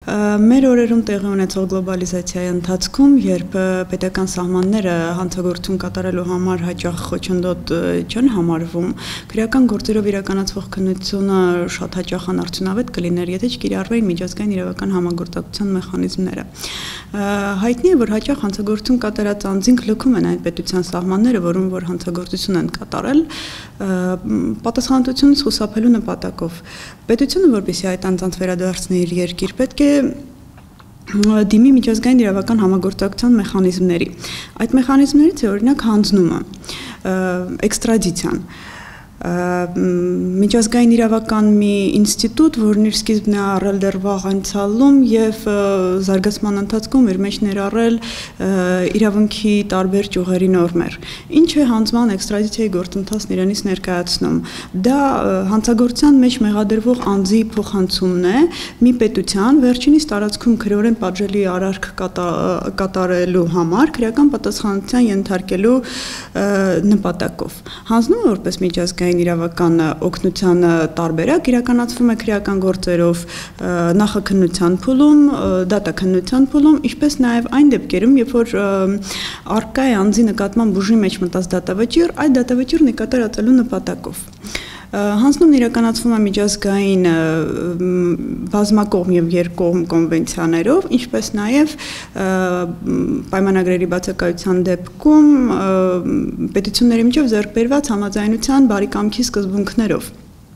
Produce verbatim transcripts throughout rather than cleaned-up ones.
Մեր օրերում տեղի ունեցող գլոբալիզացիայի ընթացքում, երբ պետական սահմանները հանցագործություն կատարելու համար հաճախ խոչընդոտ չեն համարվում, քրեական գործերով իրականացվող քննությունը շատ հաճախ անարդյունավետ կլիներ, եթե չկիրառվեին միջազգային իրավական համագործակցության մեխանիզմները։ Հայտնի է, որ հաճախ հանցագործություն կատարած անձինք լքում են այն պետության սահմանները, որում որ հանցագործություն են կատարել, պատասխանատվությունից խուսափելու նպատակով։ Պետությունը, որպեսզի այդ անձանց վերադարձնի իր երկիր, պետք է դիմի միջազգային իրավական համագործակցության մեխանիզմների։ Այդ մեխանիզմներից է օրինակ հանձնումը, էքստրադիցիան, միջազգային իրավական մի ինստիտուտ, որն իր սկիզբն է առել դեռ վաղ անցյալում եւ զարգացման ընթացքում իր մեջ ներառել իրավունքի տարբեր ճյուղերի նորմեր։ Ինչ է հանձնման էքստրադիցիայի գործընթացն իրենից ներկայացնում։ Դա հանցագործության մեջ մեղադրվող անձի փոխանցումն է մի պետության վերջինիս տարածքում քրեորեն պատժելի արարք կատարելու համար քրեական պատասխանատվության ենթարկելու նպատակով։ Հանձնումը որպես միջազգային իրավական օգնության տարբերակ իրականացվում է քրեական գործերով, նախաքննության փուլում, դատաքննության փուլում, ինչպես նաև այն դեպքերում, երբ որ առկա է անձի նկատմամբ ուժի մեջ մտած դատավճիռ, այդ դատավճիռը նկատառածելու նպատակով։ Հանձնումն իրականացվում է միջազգային բազմակողմ եւ երկկողմ կոնվենցիաներով, ինչպես նաև պայմանագրերի բացակայության դեպքում պետությունների միջև ձեռք բերված համաձայնության բարի կամքի սկզբունքներով։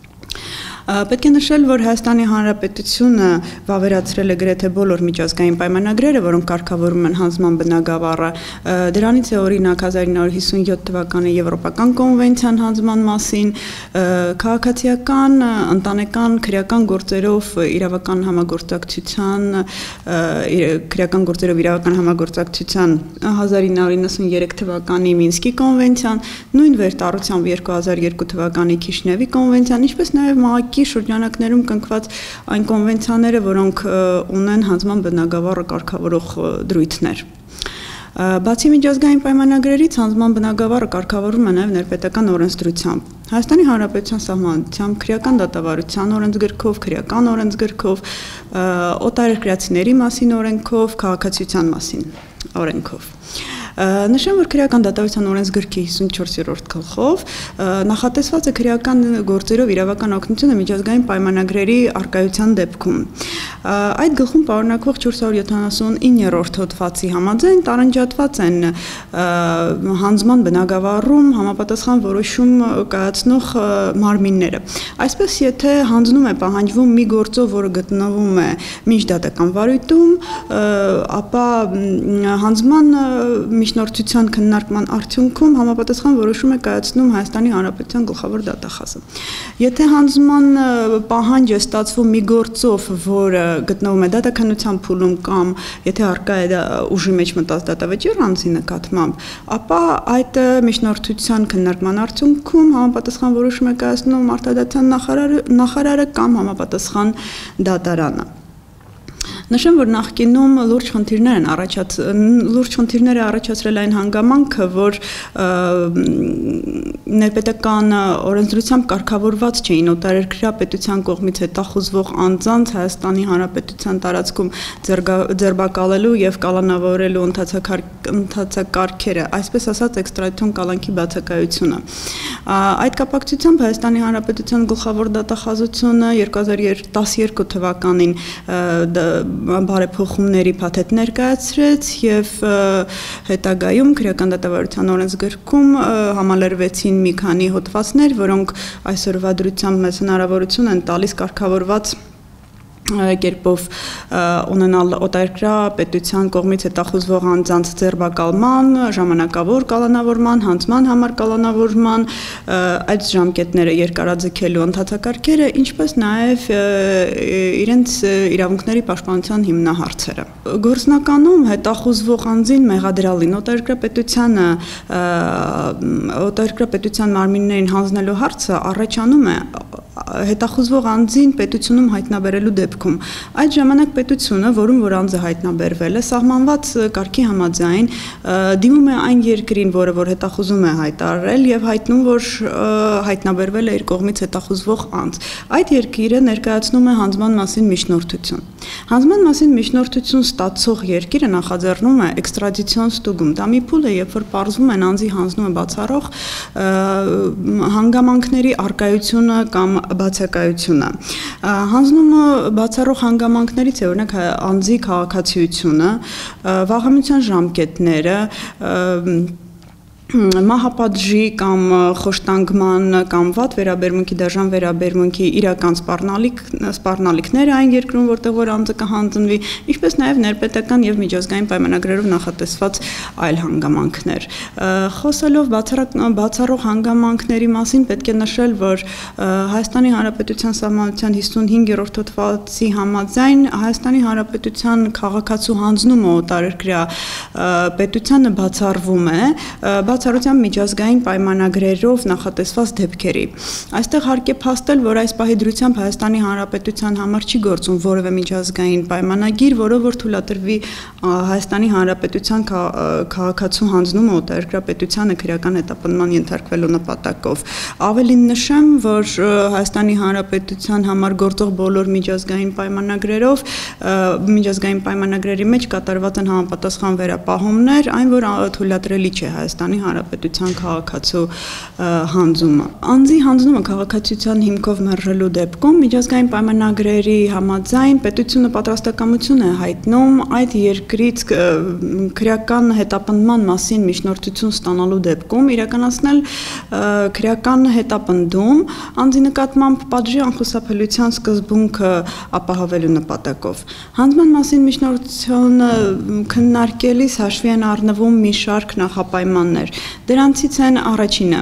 Պետք է նշել, որ Հայաստանի Հանրապետությունը վավերացրել է գրեթե բոլոր միջազգային պայմանագրերը, որոնք կարգավորում են հանձնման բնագավառը։ Դրանից է օրինակ հազար ինը հարյուր հիսունյոթ թվականի Եվրոպական կոնվենցիան հանձնման մասին, քաղաքացիական, ընտանեկան, քրեական գործերով իրավական համագործակցության, քրեական գործերով իրավական համագործակցության հազար ինը հարյուր իննսուներեք թվականի Մինսկի կոնվենցիան, նույն վերտառությամբ երկու հազար երկու թվականի Քիշնևի կոնվենցիան, ինչպես նաև ՄԱԿ-ի շրջանակներում կնքված այն կոնվենցիաները, որոնք ունեն հանձնման բնագավառը կարգավորող դրույթներ։ Բացի միջազգային պայմանագրերից հանձնման բնագավառը կարգավորվում է նաև ներպետական օրենսդրությամբ։ Հայաստանի Հանրապետության սահմանությամբ, քրեական դատավարության օրենսգրքով, քրեական օրենսգրքով, օտարերկրացիների մասին օրենքով, քաղաքացիության մասին օրենքով։ Նշեմ, որ քրեական դատավարության օրենսգրքի հիսունչորսերորդ գլխով նախատեսված է քրեական գործերով իրավական օգնությունը միջազգային պայմանագրերի առկայության դեպքում։ Այդ գլխում պարունակվող չորս հարյուր յոթանասունիններորդ հոդվածի համաձայն տարանջատված են հանձնման բնագավառում համապատասխան որոշում կայացնող մարմինները։ Այսպես, եթե հանձնում է պահանջվում մի գործով, որը գտնվում է միջդատական վարույթում, ապա հանձնման միջնորդության քննարկման արդյունքում համապատասխան որոշում է կայացնում Հայաստանի Հանրապետության գլխավոր դատախազը։ Եթե հանձնման պահանջ է ստացվում մի գործով, որը գտնվում է դատաքննության փուլում կամ եթե առկա է ուժի մեջ մտած դատավճիռ անձի նկատմամբ, ապա այդ միջնորդության քննարկման արդյունքում համապատասխան որոշում է կայացնում արտադատության նախարարը կամ համապատասխան դատարանը։ Նշեմ, որ նախկինում լուրջ խնդիրներ են առաջաց լուրջ խնդիրներ է առաջացրել այն հանգամանքը, որ ներպետական օրենսդրությամբ կարգավորված չէին օտարերկրյա պետության կողմից հետախուզվող անձանց Հայաստանի Հանրապետության տարածքում ձերբակալելու եւ կալանավորելու ընթացակարգերը, այսպես ասած էքստրադիցիոն կալանքի բացակայությունը։ Այդ կապակցությամբ Հայաստանի Հանրապետության գլխավոր դատախազությունը երկու հազար տասներկու թվականին բարեփոխումների փաթեթ ներկայացրեց եւ հետագայում քրեական դատավարության օրենսգրքում համալրվեցին մի քանի հոդվածներ, որոնք այսօրվա դրությամբ մեծ հնարավորություն են տալիս կարգավորված կերպով ունենալ օտարերկրյա պետության կողմից հետախուզվող անձանց ձերբակալման, ժամանակավոր կալանավորման, հանձնման համար կալանավորման, այդ ժամկետները երկարաձգելու ընթացակարգերը, ինչպես նաև իրենց իրավունքների պաշտպանության հիմնահարցերը։ Գործնականում հետախուզվող անձին մեղադրալին օտարերկրյա պետությանը օտարերկրյա պետության մարմիններին հանձնելու հարցը առաջանում է հետախուզվող անձին պետությունում հայտնաբերելու դեպքում։ Այդ ժամանակ պետությունը, որում որ անձը հայտնաբերվել է, սահմանված կարգի համաձայն դիմում է այն երկրին, որը որ հետախուզում է հայտարարել եւ հայտնում, որ հայտնաբերվել է իր կողմից հետախուզվող անձ։ Այդ երկիրը ներկայացնում է հանձնման մասին միջնորդություն։ Հանձնման մասին միջնորդություն ստացող երկիրը նախաձեռնում է էքստրադիցիոն ստուգում։ Դա մի փուլ է, երբ որ պարզվում են անձի հանձնումը բացառող հանգամանքների առկայությունը կամ բացակայությունը։ Հանձնումը բացառող հանգամանքներից է օրինակ անձի քաղաքացիությունը, վաղամության ժամկետները, մահապատժի կամ խոշտանգման կամ վատ վերաբերմունքի, դաժան վերաբերմունքի իրական սպառնալիքները այն երկրում, որտեղ որ անձը կհանձնվի, ինչպես նաև ներպետական եւ միջազգային պայմանագրերով նախատեսված այլ հանգամանքներ։ Խոսելով բացառող հանգամանքների մասին պետք է նշել, որ Հայաստանի Հանրապետության Սահմանադրության հիսունհինգերորդ հոդվածի համաձայն Հայաստանի Հանրապետության քաղաքացու հանձնումը օտարերկրյա պետությանը բացառվում է բացառությամբ միջազգային պայմանագրերով նախատեսված դեպքերի։ Այստեղ հարկ է փաստել, որ այս պահի դրությամբ Հայաստանի Հանրապետության համար չի գործում որևէ միջազգային պայմանագիր, որով որ թույլատրվի Հայաստանի Հանրապետության քաղաքացու հանձնումը օտարերկրյա պետությանը քրեական հետապնդման ենթարկվելու նպատակով։ Ավելին նշեմ, որ Հայաստանի Հանրապետության համար գործող բոլոր միջազգային պայմանագրերով, միջազգային պայմանագրերի մեջ կատարված են համապատասխան վերապահումներ, այն որ թույլատրելի չէ Հայաստանի Հանրապետության քաղաքացու հանձումը։ Անձի հանձնումը քաղաքացիության հիմքով մերժելու դեպքում միջազգային պայմանագրերի համաձայն պետությունը պատրաստակամություն է հայտնում այդ երկրից քրեական հետապնդման մասին միջնորդություն ստանալու դեպքում իրականացնել քրեական հետապնդում անձի նկատմամբ պատժի անխուսափելիության սկզբունքը ապահովելու նպատակով։ Հանձնման մասին միջնորդությունը քննարկելիս հաշվի են առնվում մի շարք նախապայմաններ։ Դրանցից են առաջինը,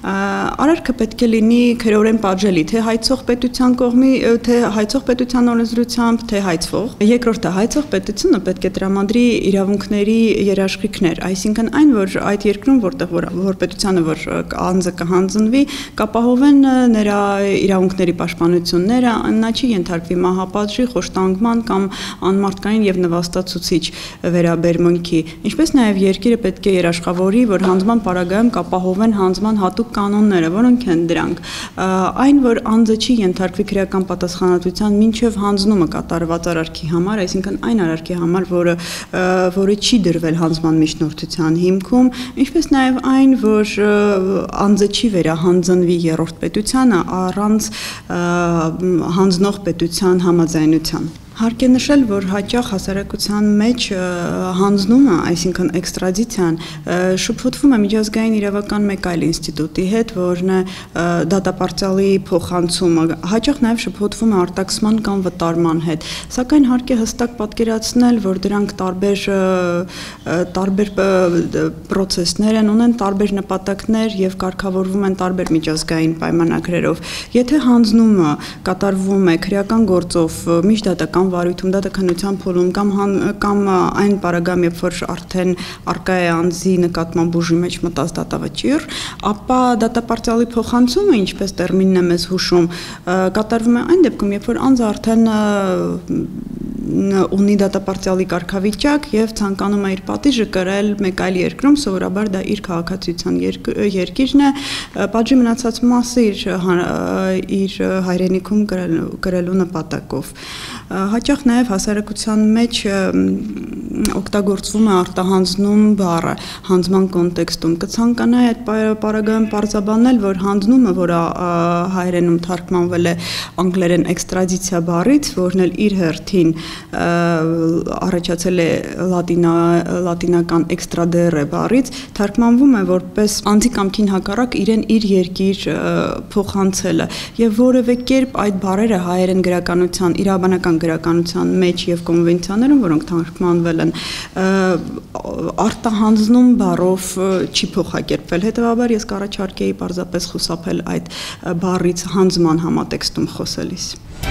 արարքը պետք է լինի քրեորեն պատժելի, թե հայցող պետության կողմի, թե հայցող պետության օրենսդրությամբ, թե հայցվող։ Երկրորդը, հայցող պետությունը պետք է տրամադրի իրավունքների երաշխիքներ, այսինքն այն, որ այդ երկրում, որտեղ որ պետությանը որ անձը կհանձնվի, կապահովեն նրա իրավունքների պաշտպանությունները, նա չի ենթարկվի մահապատժի, խոշտանգման կամ անմարդկային եւ նվաստացուցիչ վերաբերմունքի, ինչպես նաեւ երկիրը պետք է երաշխավորի, որ հանձնման պարագայում կապահովեն հանձնման հատուկ կանոնները, որոնք են դրանք։ Այն, որ անձը չի ենթարկվի քրեական պատասխանատվության մինչև հանձնումը կատարված արարքի համար, այսինքն այն արարքի համար, որը որը չի դրվել հանձնման միջնորդության հիմքում, ինչպես նաև այն, որ անձը չի վերահանձնվի երրորդ պետությանը առանց հանձնող պետության համաձայնության։ Հարկ է նշել, որ հաճախ հասարակության մեջ հանձնումը, այսինքն էքստրադիցիան, շփոթվում է միջազգային իրավական մեկ այլ ինստիտուտի հետ, որն է դատապարտյալի փոխանցումը, հաճախ նաև շփոթվում է արտաքսման կամ վտարման հետ, սակայն հարկ է հստակ պատկերացնել, որ դրանք տարբեր տարբեր պրոցեսներ են, ունեն տարբեր նպատակներ եւ կարգավորվում են տարբեր միջազգային պայմանագրերով։ Եթե հանձնումը կատարվում է քրեական գործով միջդատական վարույթում, դատականության փուլում կամ կամ այն պարագայում, երբ որ արդեն արկա է անձի նկատմամբ ուժի մեջ մտած դատավճիռ, ապա դատապարտյալի փոխանցումը, ինչպես տերմինն է մեզ հուշում, կատարվում է այն դեպքում, երբ որ անձը արդեն ունի դատապարտյալի կարգավիճակ եւ ցանկանում է իր պատիժը կրել մեկ այլ երկրում, սովորաբար դա իր քաղաքացիության երկիրն է, պատժի մնացած մասը իր իր հայրենիքում կրելու նպատակով։ Հաճախ նաև հասարակության մեջ օգտագործվում է արտահանձնում բառը հանձնման կոնտեքստում։ Կցանկանայի այդ պարագայում պարզաբանել, որ հանձնումը, որը հայերենում թարգմանվել է անգլերեն էքստրադիցիա բառից, որն էլ իր հերթին առաջացել է լատինա լատինական էքստրադերը բառից, թարգմանվում է որպես անձի կամքին հակառակ իրեն իր երկիր փոխանցելը եւ որևէ կերպ այդ բառերը հայերեն գրականության, իրավաբանական գրականության մեջ եւ կոնվենցիաներում, որոնք թարգմանվել են, արտահանձնում բառով չի փոխակերպվել։ Հետևաբար ես կառաջարկեի պարզապես խուսափել այդ բառից հանձնման համատեքստում խոսելիս։